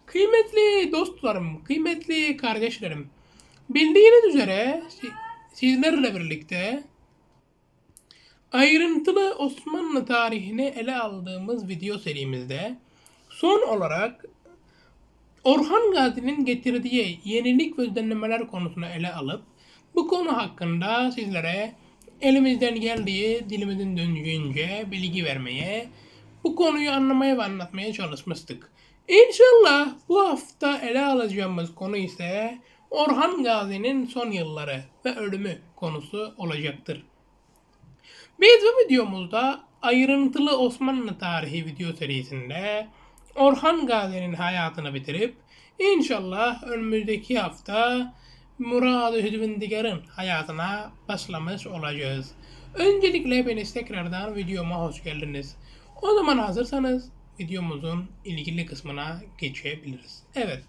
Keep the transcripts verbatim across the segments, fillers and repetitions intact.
Kıymetli dostlarım, kıymetli kardeşlerim, bildiğiniz üzere si- sizlerle birlikte ayrıntılı Osmanlı tarihini ele aldığımız video serimizde son olarak Orhan Gazi'nin getirdiği yenilik ve düzenlemeler konusunu ele alıp bu konu hakkında sizlere elimizden geldiği dilimizin döndüğünce bilgi vermeye, bu konuyu anlamaya ve anlatmaya çalışmıştık. İnşallah bu hafta ele alacağımız konu ise Orhan Gazi'nin son yılları ve ölümü konusu olacaktır. Biz bu videomuzda ayrıntılı Osmanlı tarihi video serisinde Orhan Gazi'nin hayatını bitirip inşallah önümüzdeki hafta Murad-ı Hüdvendigar'ın hayatına başlamış olacağız. Öncelikle hepiniz tekrardan videoma hoş geldiniz. O zaman hazırsanız videomuzun ilgili kısmına geçebiliriz. Evet.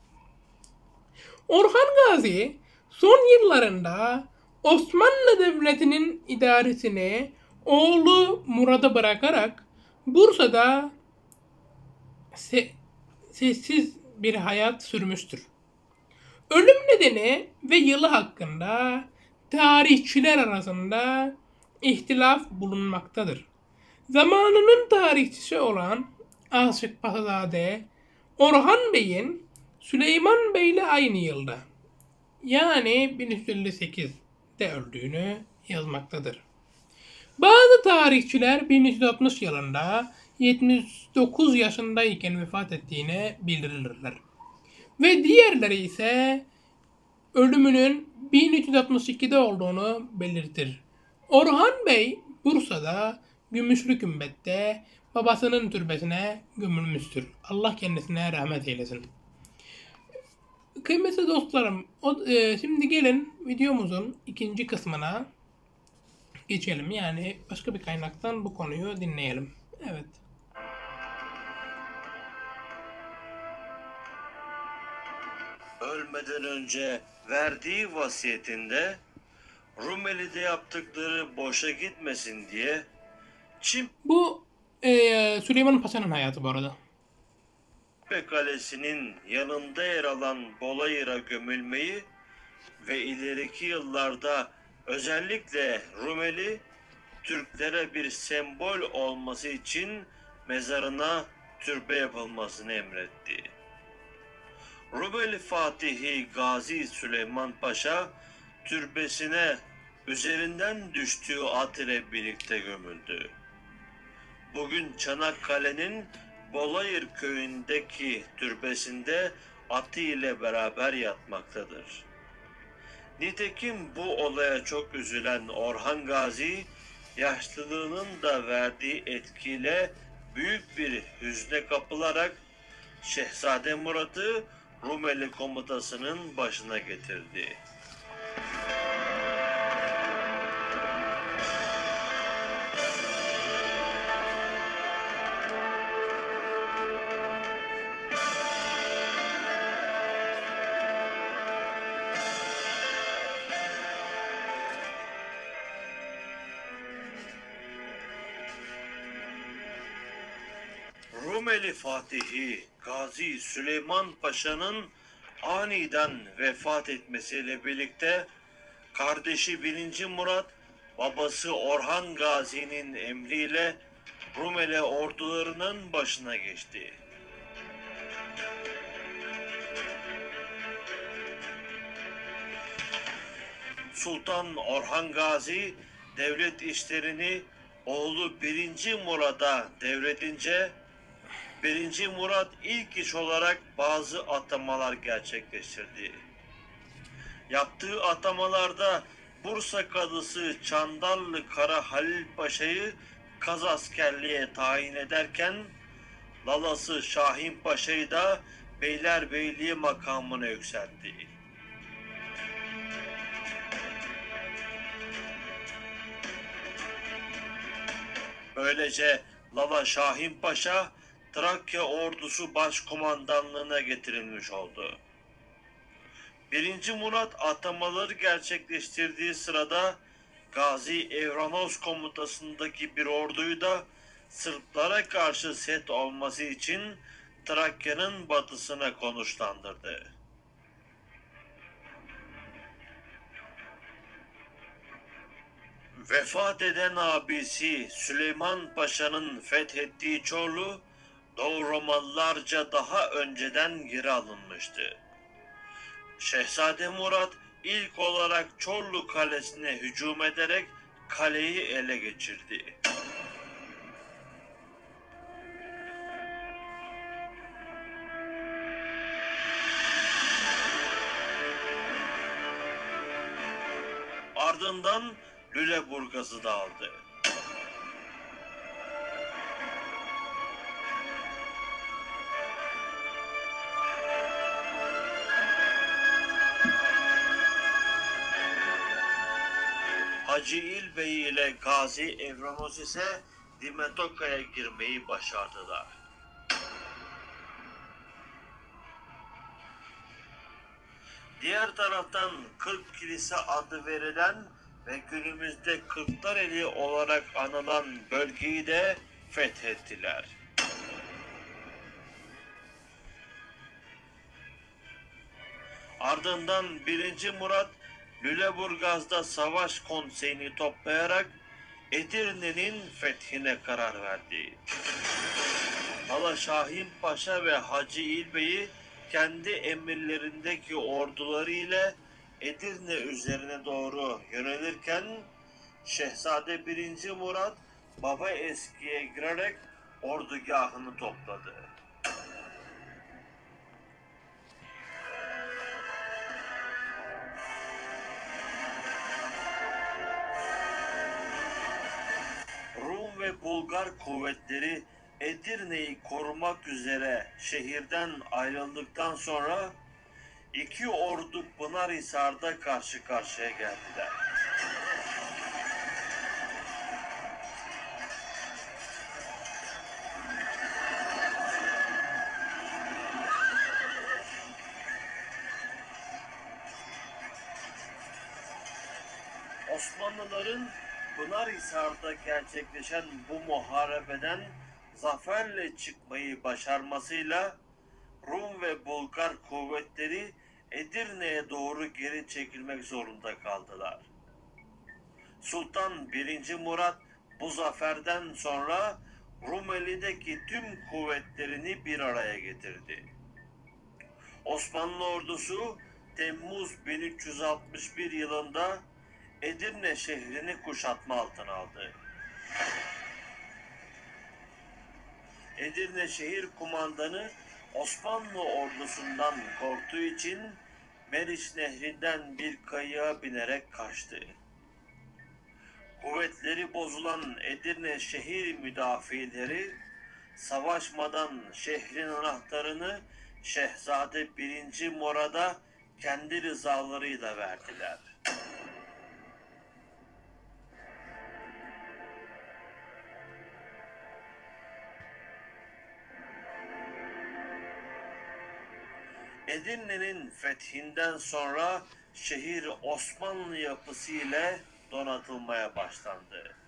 Orhan Gazi son yıllarında Osmanlı Devleti'nin idaresini oğlu Murad'a bırakarak Bursa'da se- sessiz bir hayat sürmüştür. Ölüm nedeni ve yılı hakkında tarihçiler arasında ihtilaf bulunmaktadır. Zamanının tarihçisi olan Aşık Paşazade, Orhan Bey'in Süleyman Bey ile aynı yılda, yani bin üç yüz elli sekizde öldüğünü yazmaktadır. Bazı tarihçiler bin üç yüz altmış yılında yetmiş dokuz yaşındayken vefat ettiğini bildirirler. Ve diğerleri ise ölümünün bin üç yüz altmış ikide olduğunu belirtir. Orhan Bey Bursa'da Gümüşlü Kümbet'te babasının türbesine gömülmüştür. Allah kendisine rahmet eylesin. Kıymetli dostlarım, o, e, şimdi gelin videomuzun ikinci kısmına geçelim. Yani başka bir kaynaktan bu konuyu dinleyelim. Evet. Ölmeden önce verdiği vasiyetinde Rumeli'de yaptıkları boşa gitmesin diye Çimpe Bu e, Süleyman Paşa'nın hayatı bu arada. Kalesi'nin yanında yer alan Bolayır'a gömülmeyi ve ileriki yıllarda özellikle Rumeli Türklere bir sembol olması için mezarına türbe yapılmasını emretti. Rumeli Fatihi Gazi Süleyman Paşa türbesine üzerinden düştüğü at ile birlikte gömüldü. Bugün Çanakkale'nin Bolayır köyündeki türbesinde atı ile beraber yatmaktadır. Nitekim bu olaya çok üzülen Orhan Gazi, yaşlılığının da verdiği etkiyle büyük bir hüzne kapılarak Şehzade Murat'ı Rumeli komutasının başına getirdi. Rumeli Fatihi Gazi Süleyman Paşa'nın aniden vefat etmesiyle birlikte kardeşi birinci Murat, babası Orhan Gazi'nin emriyle Rumeli ordularının başına geçti. Sultan Orhan Gazi devlet işlerini oğlu birinci Murat'a devredince birinci Murat ilk iş olarak bazı atamalar gerçekleştirdi. Yaptığı atamalarda Bursa Kadısı Çandarlı Kara Halil Paşa'yı Kaz askerliğe tayin ederken Lalası Şahin Paşa'yı da Beylerbeyliği makamına yükseltti. Böylece Lala Şahin Paşa Trakya ordusu başkomandanlığına getirilmiş oldu. Birinci Murat atamaları gerçekleştirdiği sırada Gazi Evranos komutasındaki bir orduyu da Sırplara karşı set olması için Trakya'nın batısına konuşlandırdı. Vefat eden abisi Süleyman Paşa'nın fethettiği Çorlu, Doğu Romalılarca daha önceden geri alınmıştı. Şehzade Murat ilk olarak Çorlu Kalesi'ne hücum ederek kaleyi ele geçirdi. Ardından Lüleburgaz'ı da aldı. Hacı İlbey ile Gazi Evranos ise Dimetoka'ya girmeyi başardılar. Diğer taraftan Kırk Kilise adı verilen ve günümüzde Kırklareli olarak anılan bölgeyi de fethettiler. Ardından birinci Murat Lüleburgaz'da savaş konseyini toplayarak Edirne'nin fethine karar verdi. Hala Şahin Paşa ve Hacı İlbey'i kendi emirlerindeki orduları ile Edirne üzerine doğru yönelirken Şehzade birinci Murat Baba Eski'ye girerek ordugahını topladı. Rum ve Bulgar kuvvetleri Edirne'yi korumak üzere şehirden ayrıldıktan sonra iki ordu Pınarhisar'da karşı karşıya geldiler. Osmanlıların Pınarhisar'da gerçekleşen bu muharebeden zaferle çıkmayı başarmasıyla Rum ve Bulgar kuvvetleri Edirne'ye doğru geri çekilmek zorunda kaldılar. Sultan birinci Murat bu zaferden sonra Rumeli'deki tüm kuvvetlerini bir araya getirdi. Osmanlı ordusu Temmuz bin üç yüz altmış bir yılında Edirne şehrini kuşatma altına aldı. Edirne şehir kumandanı Osmanlı ordusundan korktuğu için Meriç Nehri'nden bir kayığa binerek kaçtı. Kuvvetleri bozulan Edirne şehir müdafileri savaşmadan şehrin anahtarını Şehzade birinci Murad'a kendi rızalarıyla verdiler. Edirne'nin fethinden sonra şehir Osmanlı yapısı ile donatılmaya başlandı.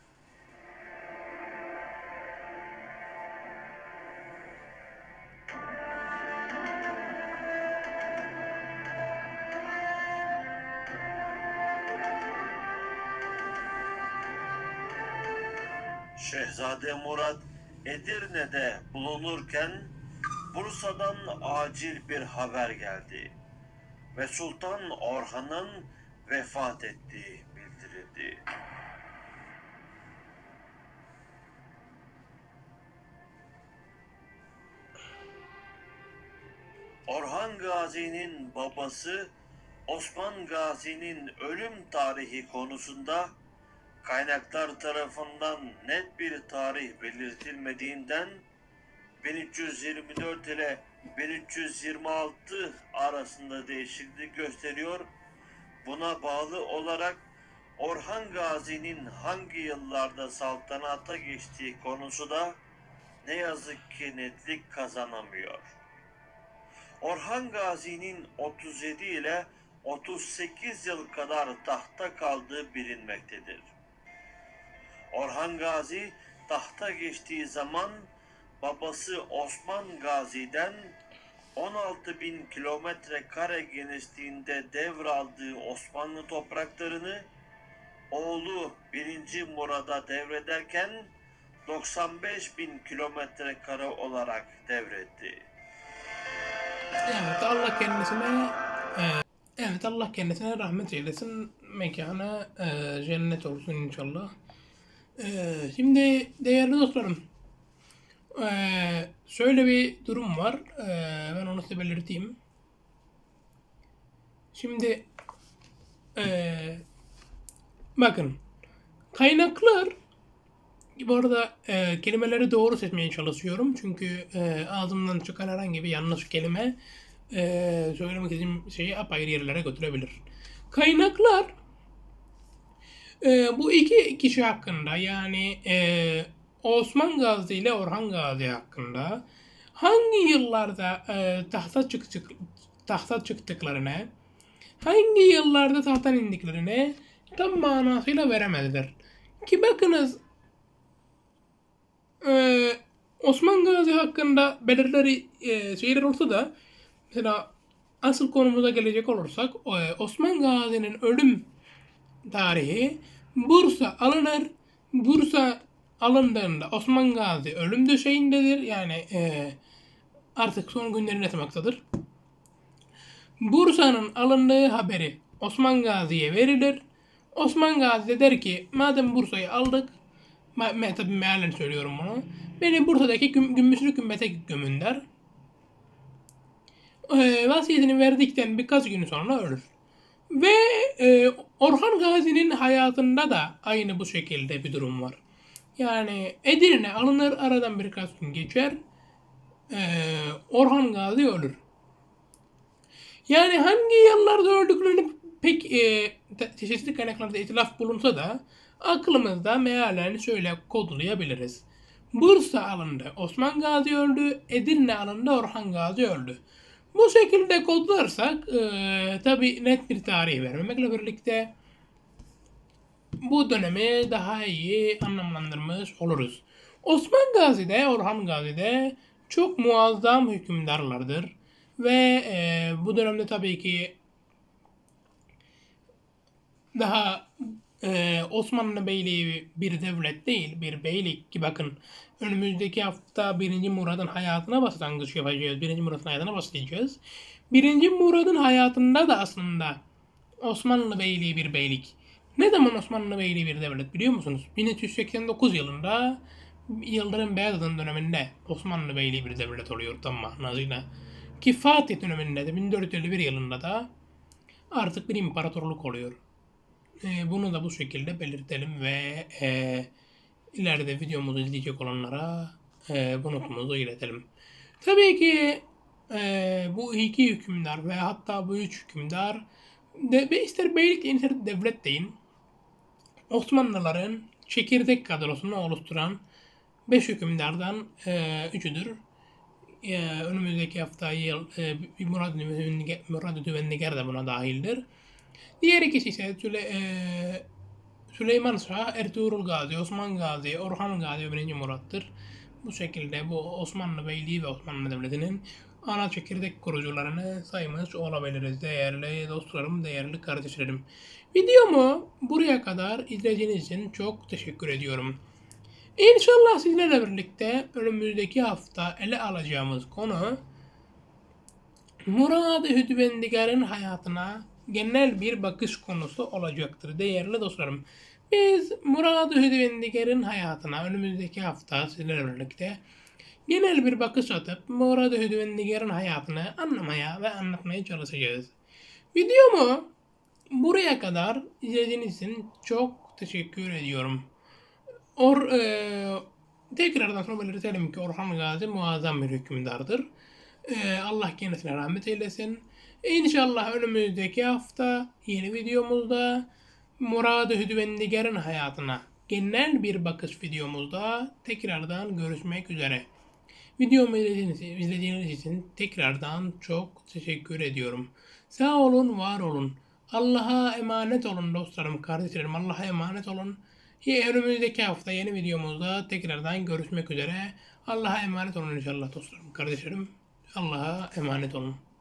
Şehzade Murat Edirne'de bulunurken Bursa'dan acil bir haber geldi ve Sultan Orhan'ın vefat ettiği bildirildi. Orhan Gazi'nin babası Osman Gazi'nin ölüm tarihi konusunda kaynaklar tarafından net bir tarih belirtilmediğinden bin üç yüz yirmi dört ile bin üç yüz yirmi altı arasında değişiklik gösteriyor. Buna bağlı olarak Orhan Gazi'nin hangi yıllarda saltanata geçtiği konusu da ne yazık ki netlik kazanamıyor. Orhan Gazi'nin otuz yedi ile otuz sekiz yıl kadar tahta kaldığı bilinmektedir. Orhan Gazi tahta geçtiği zaman babası Osman Gazi'den on altı bin kilometre kare genişliğinde devraldığı Osmanlı topraklarını oğlu birinci Murad'a devrederken doksan beş bin kilometre kare olarak devretti. Evet, Allah kendisine e, evet Allah kendisine rahmet eylesin. Mekanı e, cennet olsun inşallah. E, şimdi değerli dostlarım, e, şöyle bir durum var. E, ben onu size belirteyim. Şimdi e, bakın, kaynaklar, bu arada e, kelimeleri doğru seçmeye çalışıyorum. Çünkü e, ağzımdan çıkan herhangi bir yanlış kelime e, söylemek istediğim şeyi apayrı yerlere götürebilir. Kaynaklar e, bu iki kişi hakkında, yani e, Osman Gazi ile Orhan Gazi hakkında hangi yıllarda e, tahta çık çık tahta çıktıklarını, hangi yıllarda tahttan indiklerini tam manasıyla veremediler. Ki bakınız, Ee, Osman Gazi hakkında belirleri e, şeyler olsa da, mesela asıl konumuza gelecek olursak, e, Osman Gazi'nin ölüm tarihi Bursa alınır. Bursa alındığında Osman Gazi ölüm döşeğindedir. Yani e, artık son günlerini yaşamaktadır. Bursa'nın alındığı haberi Osman Gazi'ye verilir. Osman Gazi de der ki, madem Bursa'yı aldık, me, me, tabii mealen söylüyorum bunu, beni Bursa'daki güm, Gümüşlü Kümbet'e gömün der. E, vasiyetini verdikten birkaç gün sonra ölür. Ve e, Orhan Gazi'nin hayatında da aynı bu şekilde bir durum var. Yani Edirne alınır, aradan birkaç gün geçer, e, Orhan Gazi ölür. Yani hangi yıllarda öldüklerini pek e, çeşitli kaynaklarda itilaf bulunsa da aklımızda mealen şöyle kodlayabiliriz. Bursa alındı, Osman Gazi öldü, Edirne alındı, Orhan Gazi öldü. Bu şekilde kodlarsak e, tabi net bir tarih vermemekle birlikte bu dönemi daha iyi anlamlandırmış oluruz. Osman Gazi de Orhan Gazi de çok muazzam hükümdarlardır. Ve e, bu dönemde tabii ki daha e, Osmanlı Beyliği bir devlet değil, bir beylik ki bakın, önümüzdeki hafta birinci Murad'ın hayatına başlangıç yapacağız. birinci Murad'ın hayatına başlayacağız. birinci Murad'ın hayatında da aslında Osmanlı Beyliği bir beylik. Ne zaman Osmanlı Beyliği bir devlet biliyor musunuz? bin üç yüz seksen dokuz yılında Yıldırım Beyazıt'ın döneminde Osmanlı Beyliği bir devlet oluyor tam manasıyla. Ki Fatih döneminde de bin dört yüz elli bir yılında da artık bir imparatorluk oluyor. E, bunu da bu şekilde belirtelim ve e, ileride videomuzu izleyecek olanlara e, bu notumuzu iletelim. Tabii ki e, bu iki hükümdar ve hatta bu üç hükümdar, de, ister beylik deyin ister devlet deyin, Osmanlıların çekirdek kadrosunu oluşturan beş hükümdardan e, üçüdür. E, önümüzdeki hafta yıl e, Murad Murad Düvendigar da buna dahildir. Diğer ikisi ise Süle, e, Süleyman Şah, Ertuğrul Gazi, Osman Gazi, Orhan Gazi ve birinci Murat'tır. Bu şekilde bu Osmanlı Beyliği ve Osmanlı Devleti'nin ana çekirdek kurucularını saymış olabiliriz değerli dostlarım, değerli kardeşlerim. Videomu buraya kadar izlediğiniz için çok teşekkür ediyorum. İnşallah sizlerle birlikte önümüzdeki hafta ele alacağımız konu Murad-ı Hüdvendigar'ın hayatına genel bir bakış konusu olacaktır değerli dostlarım. Biz Murad-ı Hüdvendigar'ın hayatına önümüzdeki hafta sizlerle birlikte genel bir bakış atıp Murad-ı Hüdvendigar'ın hayatını anlamaya ve anlatmaya çalışacağız. Videomu buraya kadar izlediğiniz için çok teşekkür ediyorum. Or, e, tekrardan sonra belirtelim ki Orhan Gazi muazzam bir hükümdardır. E, Allah kendisine rahmet eylesin. İnşallah önümüzdeki hafta yeni videomuzda Murad-ı Hüdvendigar'ın hayatına genel bir bakış videomuzda tekrardan görüşmek üzere. Videomu izlediğiniz, izlediğiniz için tekrardan çok teşekkür ediyorum. Sağ olun, var olun. Allah'a emanet olun dostlarım, kardeşlerim. Allah'a emanet olun. Önümüzdeki hafta yeni videomuzda tekrardan görüşmek üzere. Allah'a emanet olun inşallah dostlarım, kardeşlerim. Allah'a emanet olun.